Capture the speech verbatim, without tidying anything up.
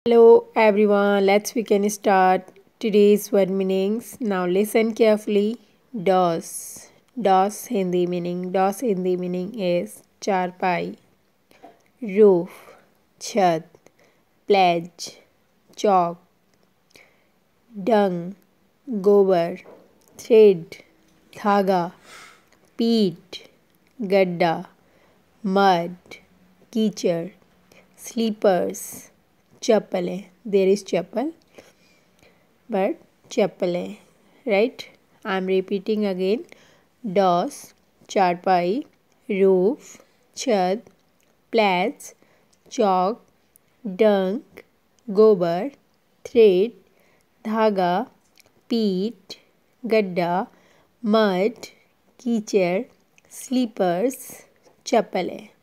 Hello everyone, let's we can start today's word meanings. Now listen carefully. DOS. DOS Hindi meaning. DOS Hindi meaning is चारपाई, roof, छत, pledge, chalk, dung, गोबर, thread, धागा, peat, गड्ढा, mud, कीचड़, slippers, चप्पलें. There is chappal but चप्पलें, right? I am repeating again. DOS चारपाई, roof छत, pledge chalk, dung गोबर, thread धागा, peat गड्ढा, mud कीचड़, slippers चप्पलें.